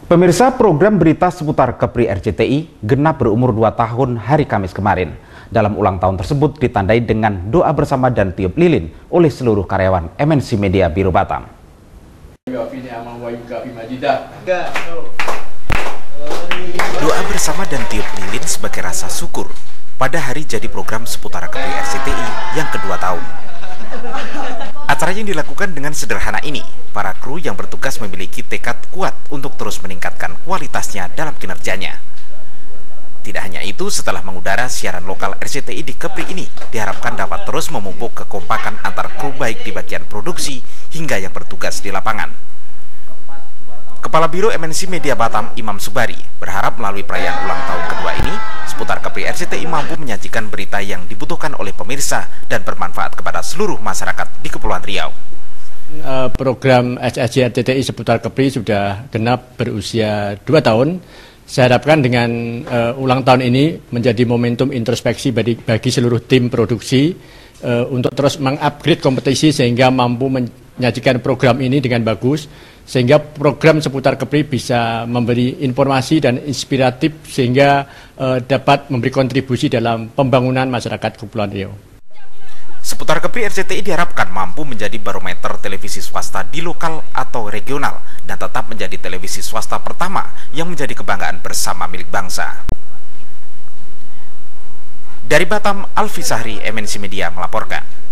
Pemirsa, program berita seputar Kepri RCTI genap berumur 2 tahun hari Kamis kemarin. Dalam ulang tahun tersebut ditandai dengan doa bersama dan tiup lilin oleh seluruh karyawan MNC Media Biro Batam. Doa bersama dan tiup lilin sebagai rasa syukur pada hari jadi program seputar Kepri RCTI yang kedua tahun. Acara yang dilakukan dengan sederhana ini, para kru yang bertugas memiliki tekad kuat untuk terus meningkatkan kualitasnya dalam kinerjanya. Tidak hanya itu, setelah mengudara siaran lokal RCTI di Kepri ini, diharapkan dapat terus memupuk kekompakan antar kru baik di bagian produksi hingga yang bertugas di lapangan. Kepala Biro MNC Media Batam, Imam Subari, berharap melalui perayaan ulang tahun kedua ini, seputar Kepri RCTI mampu menyajikan berita yang dibutuhkan oleh pemirsa dan bermanfaat kepada seluruh masyarakat di Kepulauan Riau. Program SSJ RCTI seputar Kepri sudah genap berusia 2 tahun. Saya harapkan dengan ulang tahun ini menjadi momentum introspeksi bagi seluruh tim produksi untuk terus mengupgrade kompetisi sehingga mampu menyajikan program ini dengan bagus, sehingga program seputar Kepri bisa memberi informasi dan inspiratif sehingga dapat memberi kontribusi dalam pembangunan masyarakat Kepulauan Riau. Seputar Kepri RCTI diharapkan mampu menjadi barometer televisi swasta di lokal atau regional dan tetap menjadi televisi swasta pertama yang menjadi kebanggaan bersama milik bangsa. Dari Batam, Alfi Sahri, MNC Media melaporkan.